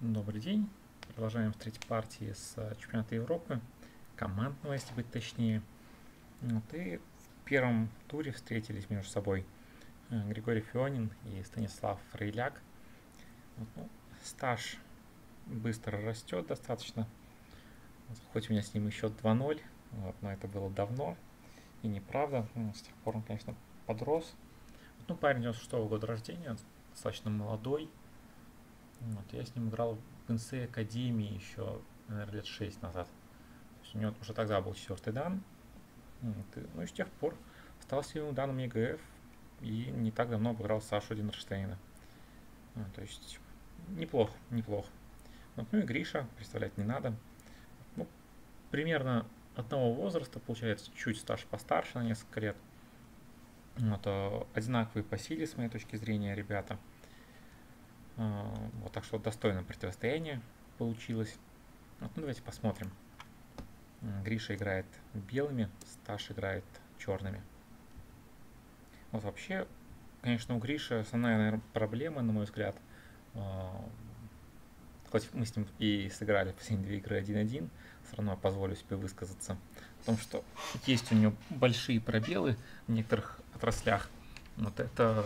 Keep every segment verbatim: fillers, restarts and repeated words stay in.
Добрый день. Продолжаем в третьей партии с чемпионата Европы, командного, если быть точнее. Вот, и в первом туре встретились между собой Григорий Фионин и Станислав Фрейляк. Вот, ну, стаж быстро растет достаточно. Вот, хоть у меня с ним еще два ноль, вот, но это было давно и неправда. Ну, с тех пор он, конечно, подрос. Вот, ну, парень девяносто шестого года рождения, достаточно молодой. Вот, я с ним играл в эн си эй Академии еще, наверное, лет шесть назад. То есть у него уже тогда был четвертый дан. Ну и с тех пор стал сильным данным ЕГФ и не так давно обыграл Сашу Динерштейна. А, то есть неплохо, неплохо. Вот, ну и Гриша, представлять не надо. Ну, примерно одного возраста, получается, чуть стаж постарше на несколько лет. Вот, одинаковые по силе, с моей точки зрения, ребята. Вот, так что достойное противостояние получилось. Вот, ну, давайте посмотрим. Гриша играет белыми, Сташ играет черными. Вот вообще, конечно, у Гриши основная, наверное, проблема, на мой взгляд, хоть мы с ним и сыграли последние две игры один-один, все равно позволю себе высказаться о том, что есть у него большие пробелы в некоторых отраслях. Вот это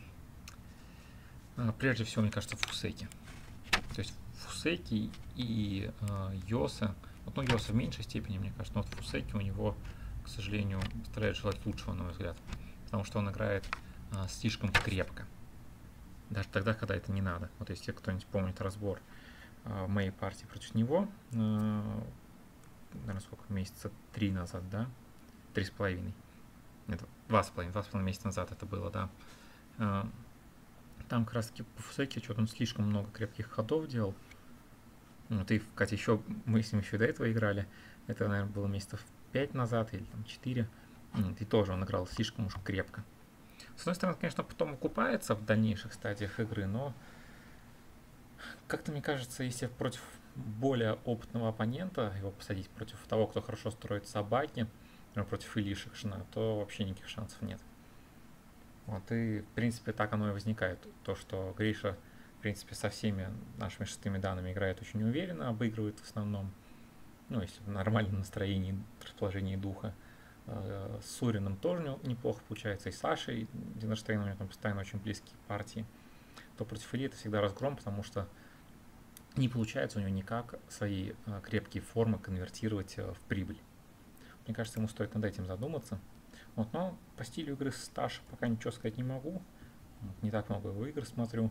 прежде всего, мне кажется, Фусеки. То есть Фусеки и э, Йоса, вот, ну, Йоса в меньшей степени, мне кажется, но вот Фусеки у него, к сожалению, оставляет желать лучшего, на мой взгляд, потому что он играет э, слишком крепко, даже тогда, когда это не надо. Вот если кто-нибудь помнит разбор э, моей партии против него, э, наверное, сколько, месяца три назад, да, три с половиной, это два с половиной, два с половиной месяца назад это было, да. Э, там как раз таки по Фусеки что-то он слишком много крепких ходов делал. Вот, и, Катя, еще мы с ним еще до этого играли. Это, наверное, было месяцев пять назад или там четыре. Вот, и тоже он играл слишком уж крепко. С одной стороны, конечно, потом окупается в дальнейших стадиях игры, но как-то мне кажется, если против более опытного оппонента его посадить против того, кто хорошо строит собаки, против Ильи Шекшина, то вообще никаких шансов нет. Вот, и, в принципе, так оно и возникает. То, что Гриша, в принципе, со всеми нашими шестыми данными играет очень уверенно, обыгрывает в основном. Ну, если в нормальном настроении, расположении духа. С Суриным тоже неплохо получается, и Сашей Динерштейном у него там постоянно очень близкие партии. То против Ильи это всегда разгром, потому что не получается у него никак свои крепкие формы конвертировать в прибыль. Мне кажется, ему стоит над этим задуматься. Вот, но по стилю игры Сташа пока ничего сказать не могу. Вот, не так много его игр смотрю.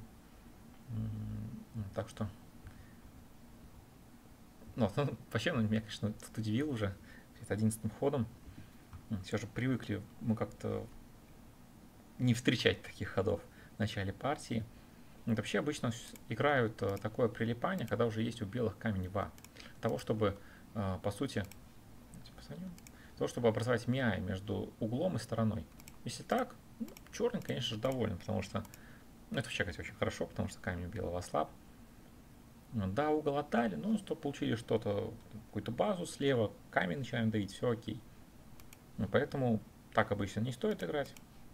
Так что... Ну, ну, вообще, ну, меня, конечно, тут удивил уже перед одиннадцатым ходом. Все же привыкли мы как-то не встречать таких ходов в начале партии. Вот вообще обычно играют такое прилипание, когда уже есть у белых камень два. Для того, чтобы, по сути, для того, чтобы образовать миай между углом и стороной. Если так, ну, черный, конечно же, доволен, потому что ну, это вообще, кстати, очень хорошо, потому что камень у белого ослаб. Да, угол отдали, но что получили что-то, какую-то базу слева, камень начинаем давить, все окей. Ну, поэтому так обычно не стоит играть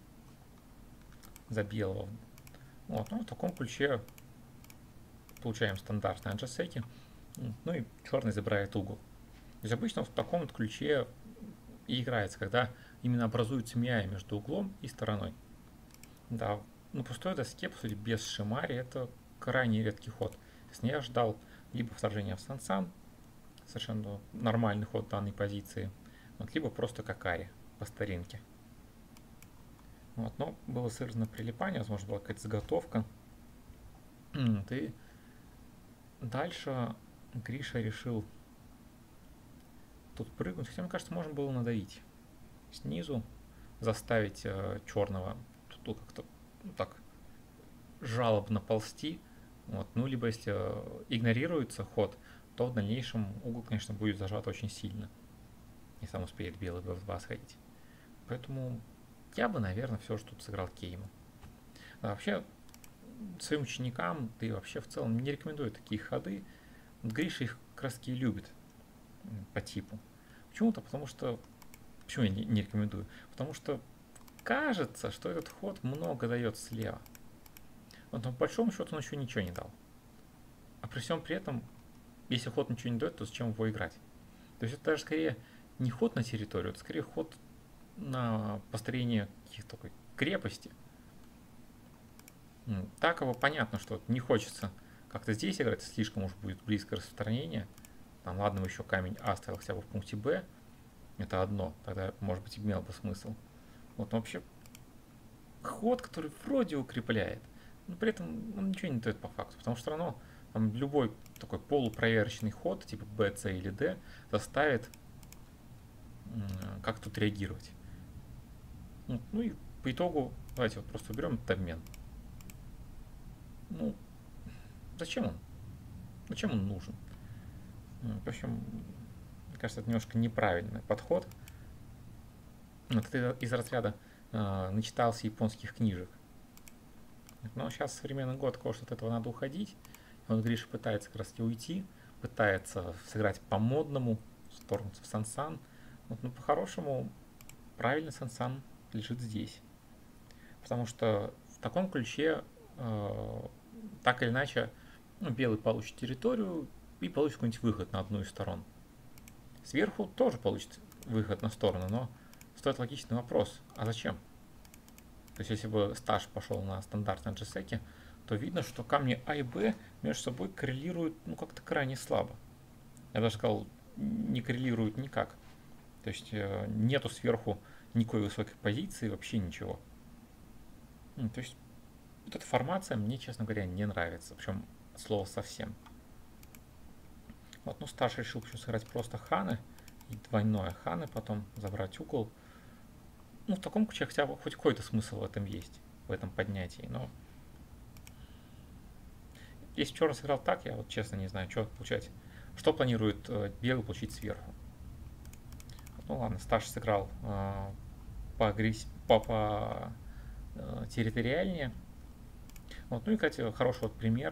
за белого. Вот, ну, в таком ключе получаем стандартные аджасеки. Ну и черный забирает угол. То есть обычно в таком вот ключе и играется, когда именно образуется миай между углом и стороной. Да, на пустой доске, по сути, без шимари, это крайне редкий ход. То есть я ждал либо вторжения в сан-сан, совершенно нормальный ход данной позиции, вот, либо просто какари по старинке. Вот, но было сыграно прилипание, возможно, была какая-то заготовка. Вот, и дальше Гриша решил тут прыгнуть, хотя, мне кажется, можно было надавить снизу, заставить э, черного тут как-то ну, так жалобно ползти. Вот. Ну, либо если э, игнорируется ход, то в дальнейшем угол, конечно, будет зажат очень сильно. И сам успеет белый бэ эф два сходить. Поэтому я бы, наверное, все же тут сыграл Кейму. А вообще, своим ученикам, да и вообще в целом не рекомендую такие ходы. Вот Гриша их как раз таки любит по типу. Почему-то, потому что... Почему я не рекомендую? Потому что кажется, что этот ход много дает слева. Вот, но по большому счету он еще ничего не дал. А при всем при этом, если ход ничего не дает, то зачем его играть? То есть это даже скорее не ход на территорию, это скорее ход на построение каких-то такой крепости. Так его понятно, что не хочется как-то здесь играть, слишком уж будет близкое распространение. Там, ладно, бы еще камень А оставил хотя бы в пункте Б. Это одно, тогда, может быть, имел бы смысл. Вот, но вообще, ход, который вроде укрепляет, но при этом он ничего не дает по факту, потому что все равно там, любой такой полупроверочный ход, типа Б, С или Д, заставит как тут реагировать. Ну, ну и по итогу, давайте вот просто уберем этот обмен. Ну, зачем он? Зачем он нужен? В общем, мне кажется, это немножко неправильный подход. Вот это из разряда э, начитался японских книжек. Но сейчас современный год, такого, что от этого надо уходить. И вот Гриша пытается как раз уйти, пытается сыграть по-модному, вторгнуться в Сан-Сан. Вот, ну, по-хорошему, правильно Сан-Сан лежит здесь. Потому что в таком ключе, э, так или иначе, ну, белый получит территорию и получит какой-нибудь выход на одну из сторон. Сверху тоже получит выход на сторону, но стоит логичный вопрос, а зачем? То есть если бы Сташ пошел на стандартном джесеке, то видно, что камни А и Б между собой коррелируют, ну, как-то крайне слабо. Я даже сказал, не коррелируют никак. То есть э, нету сверху никакой высокой позиции, вообще ничего. Ну, то есть вот эта формация мне, честно говоря, не нравится. Причем от слова совсем. Вот, ну, Сташ решил почему сыграть просто ханы и двойное ханы, потом забрать угол. Ну, в таком ключе хотя бы хоть какой-то смысл в этом есть, в этом поднятии, но если черный сыграл так, я вот честно не знаю, что получать. Что планирует э, белый получить сверху? Ну ладно, Сташ сыграл э, по, агресс... по, по э, территориальнее. Вот, ну и, кстати, хороший вот пример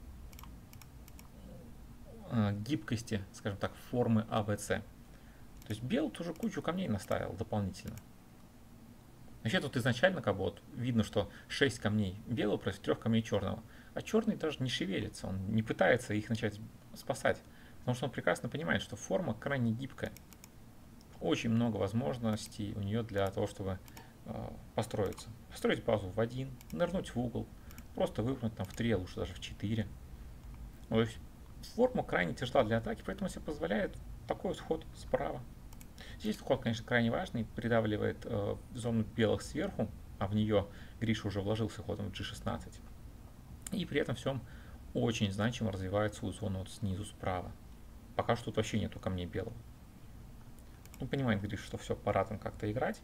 э, гибкости, скажем так, формы А Б С. То есть белый тоже кучу камней наставил дополнительно. Вообще тут изначально как бы вот видно, что шесть камней белого против трех камней черного. А черный даже не шевелится, он не пытается их начать спасать. Потому что он прекрасно понимает, что форма крайне гибкая. Очень много возможностей у нее для того, чтобы э, построиться. Построить базу в один, нырнуть в угол, просто выпрыгнуть там в три, а лучше даже в четыре. То есть форма крайне тяжела для атаки, поэтому себе позволяет такой сход справа. Здесь ход, конечно, крайне важный, придавливает э, зону белых сверху, а в нее Гриша уже вложился ходом в джи шестнадцать. И при этом всем очень значимо развивает свою зону вот снизу справа. Пока что тут вообще нету камней белого. Ну, понимает Гриша, что все, пора там как-то играть.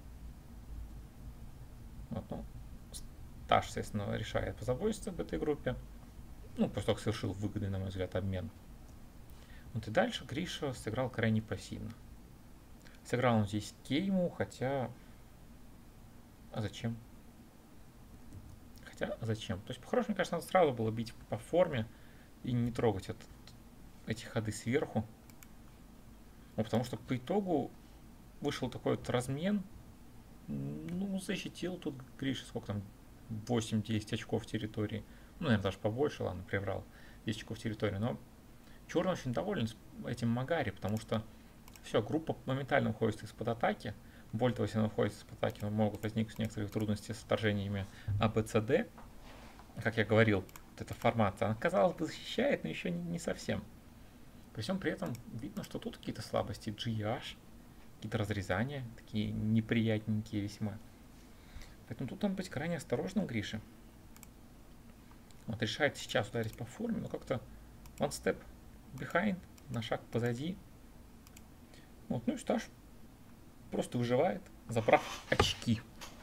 Вот, ну, Сташ, естественно, решает позаботиться об этой группе. Ну, после того, как совершил выгодный, на мой взгляд, обмен. Вот и дальше Гриша сыграл крайне пассивно. Сыграл он здесь кейму, хотя... А зачем? Хотя, а зачем? То есть, по-хорошему, мне кажется, надо сразу было бить по форме и не трогать этот, эти ходы сверху. Ну, потому что по итогу вышел такой вот размен. Ну, защитил тут Гриша, сколько там, восемь-десять очков территории. Ну, наверное, даже побольше, ладно, приврал. десять очков территории. Но черный очень доволен этим Магари, потому что все, группа моментально уходит из-под атаки. Более того, если она уходит из-под атаки, могут возникнуть некоторые трудности с вторжениями А, Б, С, Д. Как я говорил, вот эта формация, она, казалось бы, защищает, но еще не, не совсем. При всем при этом видно, что тут какие-то слабости G и H, какие-то разрезания, такие неприятненькие весьма. Поэтому тут надо быть крайне осторожным, Грише. Вот решает сейчас ударить по форме, но как-то one step behind, на шаг позади. Вот, ну и Сташ просто выживает, забрав очки.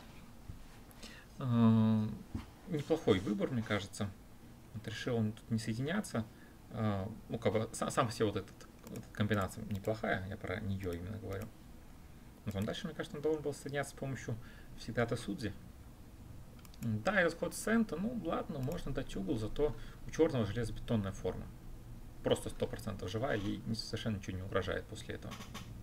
Э-э- неплохой выбор, мне кажется. Вот решил он тут не соединяться. Э-э- ну, как бы сам, сам по себе вот эта вот комбинация неплохая, я про нее именно говорю. Вот он дальше, мне кажется, он должен был соединяться с помощью всегда Тесудзи. Да, этот ход Сента, ну ладно, можно дать угол, зато у черного железобетонная форма. Просто сто процентов живая, ей совершенно ничего не угрожает после этого.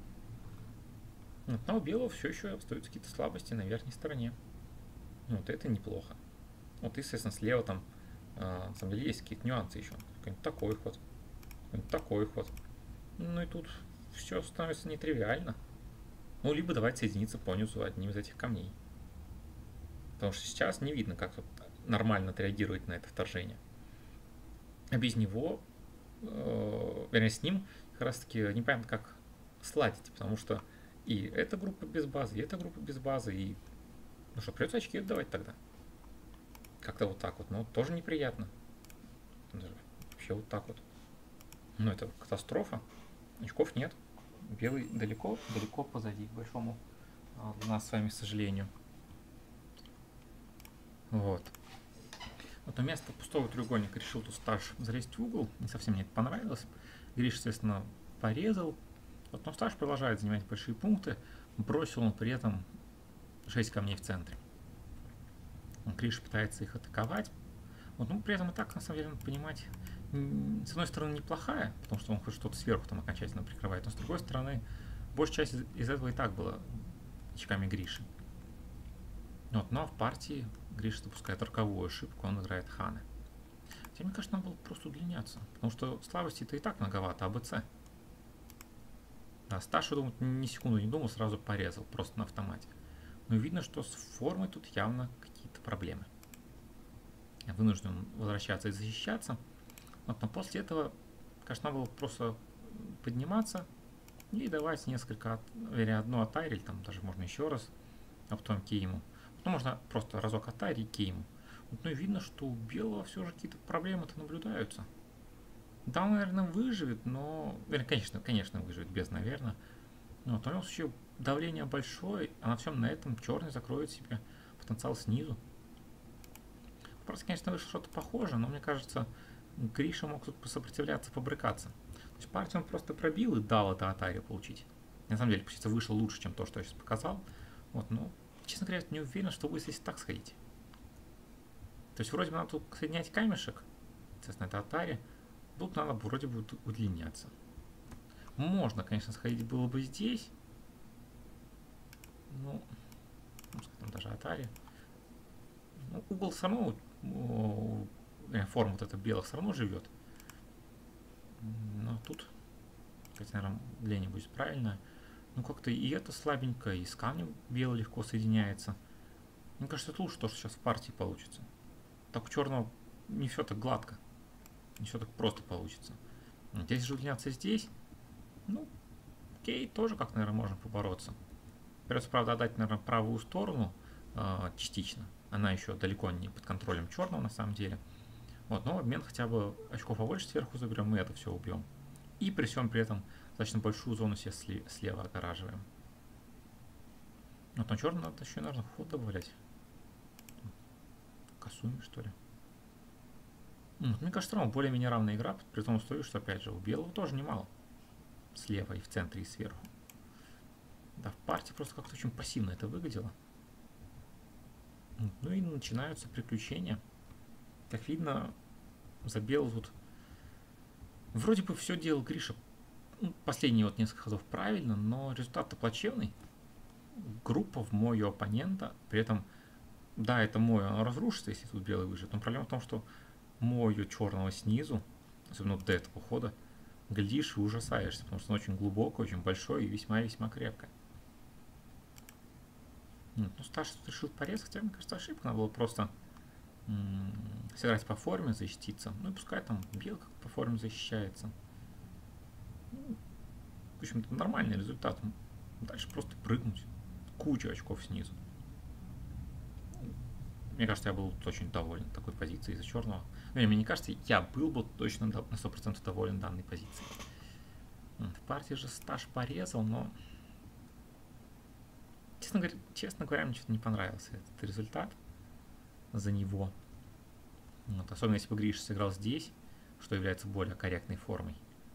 Вот, но у белого все еще остаются какие-то слабости на верхней стороне. Вот это неплохо. Вот, естественно, слева там, э, на самом деле, есть какие-то нюансы еще. какой-нибудь такой ход, какой-нибудь такой ход. Ну и тут все становится нетривиально. Ну, либо давайте соединиться по низу одним из этих камней. Потому что сейчас не видно, как тут нормально отреагировать на это вторжение. А без него, э, вернее, с ним как раз таки непонятно, как сладить, потому что и эта группа без базы, и эта группа без базы, и ну что, придется очки отдавать тогда. Как-то вот так вот, но тоже неприятно. Вообще вот так вот. Ну, это катастрофа. Очков нет. Белый далеко, далеко позади, к большому для нас с вами сожалению. Вот. Вот на место пустого треугольника решил тут Сташ залезть в угол. Не совсем мне это понравилось. Гриш, естественно, порезал. Вот, но Сташ продолжает занимать большие пункты. Бросил он при этом шесть камней в центре. Гриш пытается их атаковать. Вот, ну, при этом и так, на самом деле, надо понимать, с одной стороны, неплохая, потому что он хоть что-то сверху там окончательно прикрывает, но с другой стороны, большая часть из этого и так была очками Гриши. Вот, но в партии Гриша допускает роковую ошибку, он играет ханы. Хотя, мне кажется, надо было просто удлиняться, потому что слабости-то и так многовато, а АБЦ. Да, Сташа, думаю, ни секунду не думал, сразу порезал, просто на автомате. Но видно, что с формой тут явно какие-то проблемы. Я вынужден возвращаться и защищаться. Вот, но после этого, конечно, надо было просто подниматься и давать несколько, вернее, одно атари, или там даже можно еще раз, а потом кейму. Потом можно просто разок атари и кейму. Вот, ну и видно, что у белого все же какие-то проблемы-то наблюдаются. Да, он, наверное, выживет, но... Конечно, конечно, выживет без, наверное. Но в том случае давление большое, а на всем на этом черный закроет себе потенциал снизу. Просто, конечно, вышло что-то похожее, но мне кажется, Гриша мог тут посопротивляться, побрыкаться. То есть партию он просто пробил и дал это атари получить. На самом деле, получается, вышло лучше, чем то, что я сейчас показал. Вот, но, честно говоря, не уверен, что будет, если так сходить. То есть, вроде бы надо тут соединять камешек, естественно, это атари. Тут надо вроде бы удлиняться. Можно, конечно, сходить было бы здесь. Ну, там даже атари. Ну, угол все равно, форма вот эта белых все равно живет. Но тут, кстати, наверное, дление будет правильно. Ну, как-то и это слабенько, и с камнем белый легко соединяется. Мне кажется, это лучше то, что сейчас в партии получится. Так у черного не все так гладко. Не все так просто получится. Здесь же удлиняться здесь, ну, окей, тоже как, наверное, можно побороться. Придется, правда, отдать, наверное, правую сторону э, частично. Она еще далеко не под контролем черного, на самом деле. Вот, но в обмен хотя бы очков побольше сверху заберем, и это все убьем. И при всем при этом достаточно большую зону себе слева огораживаем. Вот, но черный надо еще, наверное, ход добавлять. Косуми, что ли. Вот, мне кажется, все равно более-менее равная игра, при том условии, что, опять же, у белого тоже немало. Слева и в центре, и сверху. Да, в партии просто как-то очень пассивно это выглядело. Ну и начинаются приключения. Как видно, за белый тут вроде бы все делал Гриша, ну, последние вот несколько ходов правильно, но результат-то плачевный. Группа в мою оппонента, при этом, да, это мой, он разрушится, если тут белый выживет, но проблема в том, что мою черного снизу, особенно до этого хода, глядишь и ужасаешься, потому что он очень глубокий, очень большой и весьма-весьма крепкий. Ну, Сташ тут решил порезать, хотя, мне кажется, ошибка, надо было просто м- сыграть по форме, защититься. Ну и пускай там белый как по форме защищается. Ну, в общем-то, нормальный результат. Дальше просто прыгнуть. Куча очков снизу. Мне кажется, я был очень доволен такой позицией из-за черного. Ну, мне не кажется, я был бы точно на сто процентов доволен данной позицией. В партии же Сташ порезал, но... Честно говоря, честно говоря, мне что-то не понравился этот результат за него. Вот, особенно если бы Гриша сыграл здесь, что является более корректной формой.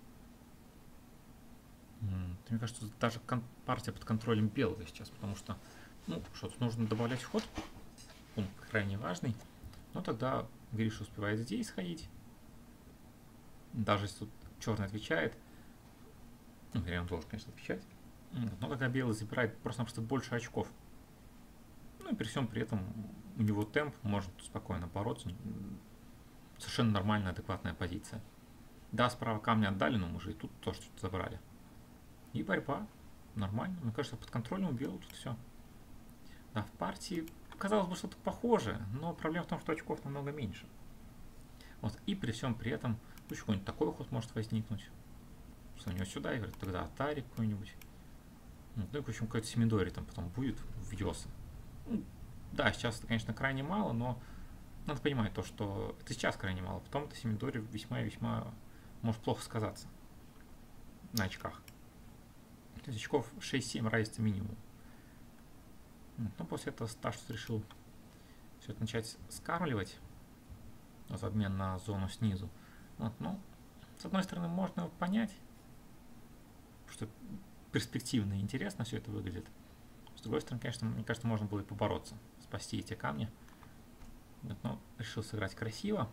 Мне кажется, даже партия под контролем белого сейчас, потому что, ну, что-то нужно добавлять ход. Он крайне важный. Но тогда Гриша успевает здесь сходить. Даже если тут черный отвечает. Ну, он должен, конечно, отвечать. Но когда белый забирает просто-напросто больше очков. Ну и при всем при этом у него темп, может спокойно бороться. Совершенно нормальная, адекватная позиция. Да, справа камня отдали, но мы же и тут тоже что-то забрали. И борьба. Нормально. Мне кажется, под контролем убил тут все. Да, в партии казалось бы что-то похожее, но проблема в том, что очков намного меньше. Вот, и при всем при этом, ну, какой-нибудь такой ход может возникнуть. Что у него сюда, и говорит, тогда Атари какой-нибудь. Ну, и, в общем, какой-то Семидори там потом будет в Йоса. Ну, да, сейчас это, конечно, крайне мало, но надо понимать то, что это сейчас крайне мало. Потом это Семидори весьма и весьма может плохо сказаться на очках. То есть очков шесть-семь разница минимум. Но после этого Сташус решил все это начать скармливать в обмен на зону снизу. Вот, ну, с одной стороны, можно его понять, что перспективно и интересно все это выглядит. С другой стороны, конечно, мне кажется, можно было и побороться, спасти эти камни. Вот, но решил сыграть красиво.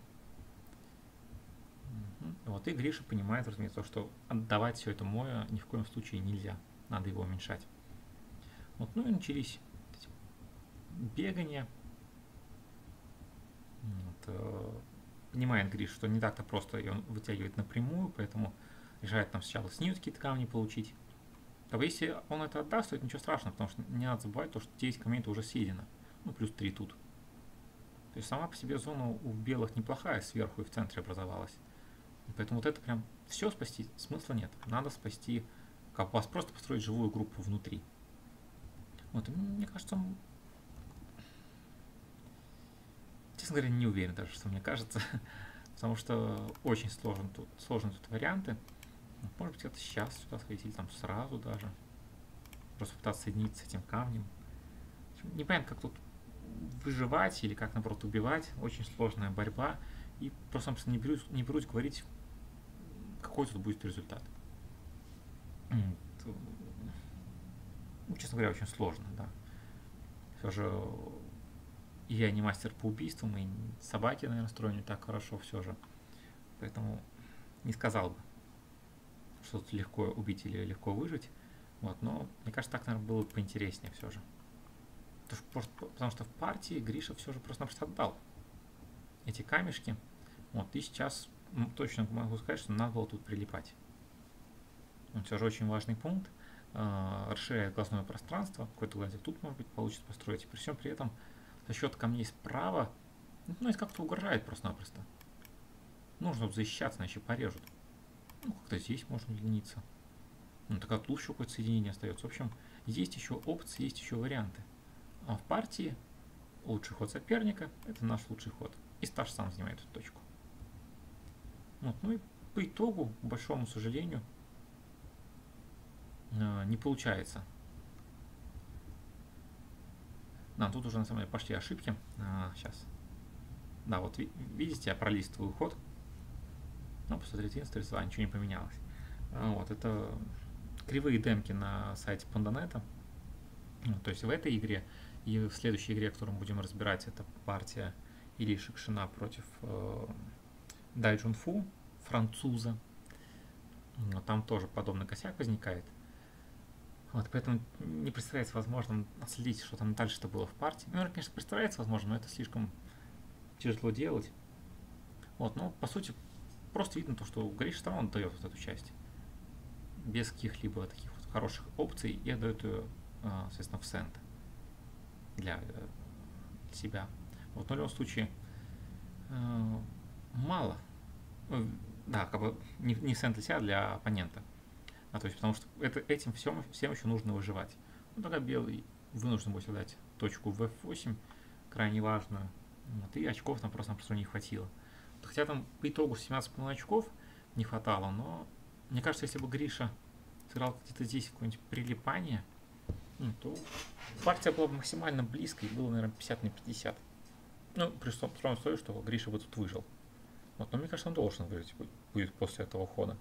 Угу. Вот и Гриша понимает, разумеется, что отдавать все это Моя ни в коем случае нельзя. Надо его уменьшать. Вот, ну и начались бегания. Вот, э, понимает Гриш, что не так-то просто и он вытягивает напрямую, поэтому решает там сначала снизу какие-то камни получить. А если он это отдаст, то это ничего страшного, потому что не надо забывать то, что девять камней уже съедено. Ну, плюс три тут. То есть сама по себе зона у белых неплохая, сверху и в центре образовалась. Поэтому вот это прям все спасти смысла нет. Надо спасти, как у вас просто построить живую группу внутри. Вот, и мне кажется, он... честно говоря, не уверен даже, что мне кажется, потому что очень сложен тут, сложны тут варианты. Может быть, это сейчас сюда сходить, или там сразу даже. Просто пытаться соединиться с этим камнем. Непонятно, как тут выживать или как, наоборот, убивать. Очень сложная борьба. И просто не берусь, не берусь говорить, какой тут будет результат. Ну, честно говоря, очень сложно, да. Все же я не мастер по убийствам, и собаки, наверное, строят не так хорошо все же. Поэтому не сказал бы, что тут легко убить или легко выжить. Вот, но мне кажется, так, наверное, было бы поинтереснее все же. Потому что в партии Гриша все же просто-напросто отдал эти камешки. Вот, и сейчас ну, точно могу сказать, что надо было тут прилипать. Вот, все же очень важный пункт. Э, расширяет глазное пространство. Какой-то глазик тут, может быть, получится построить. И при всем при этом за счет камней справа, ну, это как-то угрожает просто-напросто. Нужно тут защищаться, иначе порежут. Ну, как-то здесь можно лениться. Ну, так как лучше какое-то соединение остается. В общем, есть еще опции, есть еще варианты. А в партии лучший ход соперника – это наш лучший ход. И Сташ сам занимает эту точку. Вот, ну и по итогу, к большому сожалению, не получается. Да, тут уже на самом деле пошли ошибки. А, сейчас. Да, вот видите, я пролистываю ход. Ну, посмотрите, инструкция, ничего не поменялось. А, вот, это кривые демки на сайте Pandaneta. Ну, то есть в этой игре и в следующей игре, которую мы будем разбирать, это партия Ильи Шукшина против э, Дай Джунфу, француза. Но там тоже подобный косяк возникает. Вот, поэтому не представляется возможным отследить, что там дальше-то было в партии. Ну, конечно, представляется возможным, но это слишком тяжело делать. Вот, но по сути просто видно то, что Гриша все равно дает вот эту часть. Без каких-либо таких вот хороших опций и отдает ее, соответственно, в сент для себя. Вот, но в любом случае мало. Да, как бы не, не сент для себя, а для оппонента. А, то есть, потому что это, этим всем, всем еще нужно выживать. Ну, тогда белый вынужден будет дать точку в эф восемь, крайне важную. Вот, и очков нам просто-напросто не хватило. Хотя там по итогу семнадцать очков не хватало, но мне кажется, если бы Гриша сыграл где-то здесь какое-нибудь прилипание, ну, то партия была бы максимально близко и было, наверное, пятьдесят на пятьдесят. Ну, при том условии, что Гриша бы тут выжил. Вот, но мне кажется, он должен выжить будет после этого хода.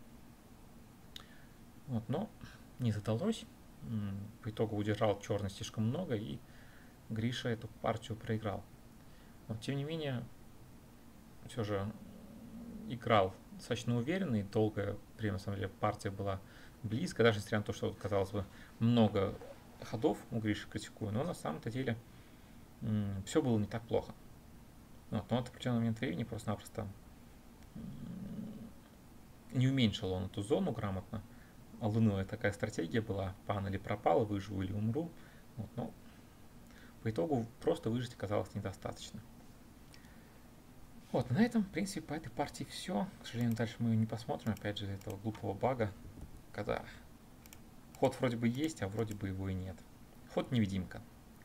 Вот, но не задалось. По итогу удержал черный слишком много, и Гриша эту партию проиграл. Но тем не менее, все же играл достаточно уверенно, и долгое время, на самом деле, партия была близко, даже несмотря на то, что, казалось бы, много ходов у Гриши критикую, но на самом-то деле все было не так плохо. Вот, но от определенного момента времени просто-напросто не уменьшил он эту зону грамотно. Лунная такая стратегия была, пан или пропал, выживу или умру. Вот, но по итогу просто выжить оказалось недостаточно. Вот, на этом, в принципе, по этой партии все. К сожалению, дальше мы ее не посмотрим, опять же, этого глупого бага, когда ход вроде бы есть, а вроде бы его и нет. Ход невидимка.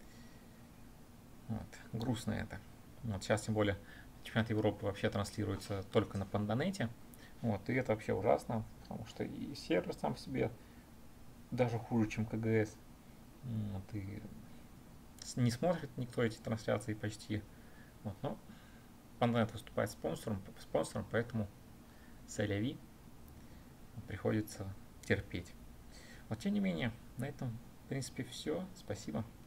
Вот, грустно это. Вот, сейчас, тем более, чемпионат Европы вообще транслируется только на Панданете. Вот, и это вообще ужасно, потому что и сервер сам по себе даже хуже, чем КГС. Вот, и не смотрит никто эти трансляции почти. Вот, но Панданет выступает спонсором, спонсором, поэтому сэляви приходится терпеть. Вот, тем не менее, на этом, в принципе, все. Спасибо.